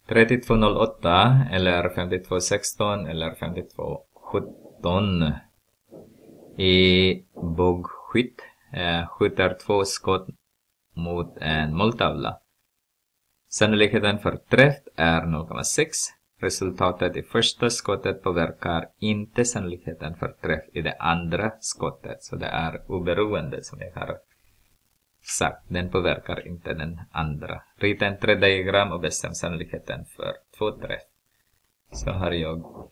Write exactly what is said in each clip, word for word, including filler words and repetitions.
trettiotvå noll åtta eller femtiotvå sexton eller femtiotvå sjutton. I bågskytt eh, skjuter två skott mot en måltavla. Sannolikheten för träff är noll komma sex. Resultatet i första skottet påverkar inte sannolikheten för träff i det andra skottet. Så det är oberoende som jag har sagt. Den påverkar inte den andra. Rita en trädiagram och bestäm sannolikheten för två träff. Så har jag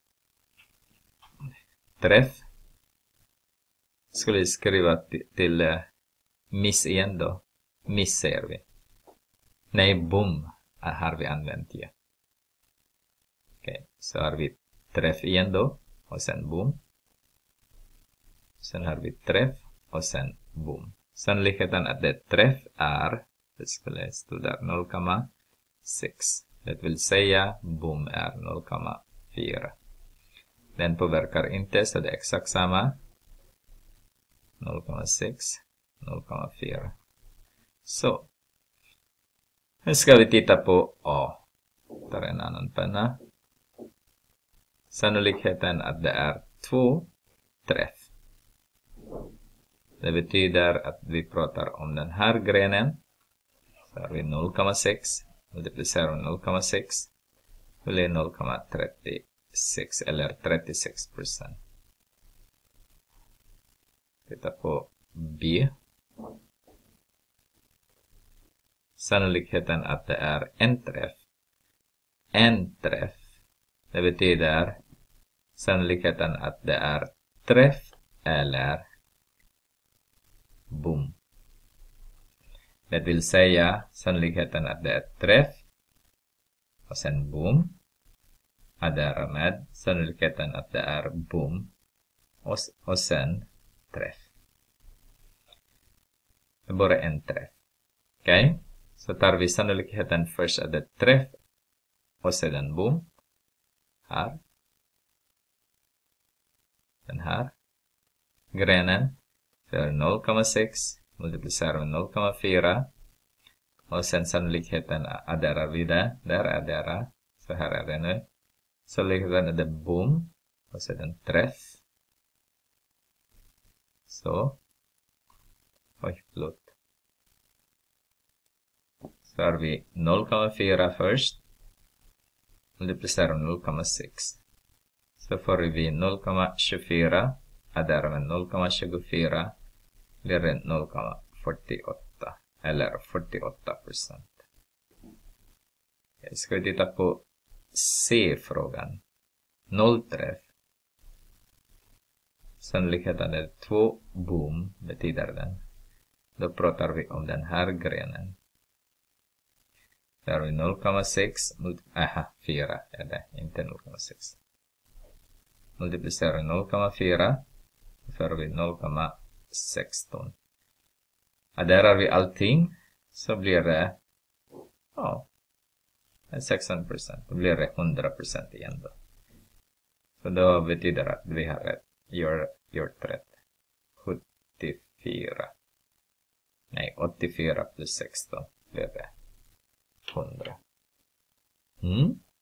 träff. Skulle jag skriva till, till uh, miss igen då. Miss säger vi. Nej, boom har vi använt ju. Okej, okay, så har vi träff igen då. Och sen boom. Sen har vi träff och sen boom. Sannolikheten att det träff är, det skulle stå där, noll komma sex. Det vill säga boom är noll komma fyra. Den påverkar inte, så det är exakt samma. noll komma sex, noll komma fyra. Så. Nu ska vi titta på A. Tar en annan penna. Sannolikheten att det är två träff. Det betyder att vi pratar om den här grenen. Så har vi noll komma sex. Multiplicerar noll komma sex. Det blir noll komma trettiosex eller trettiosex procent. Titta på B. Sannolikheten att det är en träff. En träff. Det betyder sannolikheten att det är träff eller boom. Det vill säga sannolikheten att det är träff och sen boom. Addera med sannolikheten att det är boom och, och sen träff. Det är bara en träff. Okej? Okay? Så tar vi sannolikheten först att det är träff och sedan boom. Här. Den här grenen. För noll komma sex multiplicerar med noll komma fyra. Och sen sannolikheten adderar vi det. Där addera. Så här är det nu. Sannolikheten är det boom. Och sedan träff. Så. Oj, förlåt. Så har vi noll komma fyra först. Multiplicerar noll komma sex. Så får vi noll komma tjugofyra. Addera med noll komma tjugofyra. Blir det noll komma fyrtioåtta. Eller fyrtioåtta procent. Jag ska titta på C-frågan. Noll träff. Sannolikheten är två boom, betyder den. Då pratar vi om den här grenen. Där har vi noll komma sex. Aha, fyra är det, inte noll komma sex. Multiplicerar noll komma fyra. Då får vi noll komma sexton. Adderar vi allting så blir det ja, sexton procent. Då blir det hundra procent igen då. Så då betyder det att vi har rätt. Gör, gjort rätt. sjuttiofyra. Nej, åttiofyra plus sexton blir det hundra. Mm.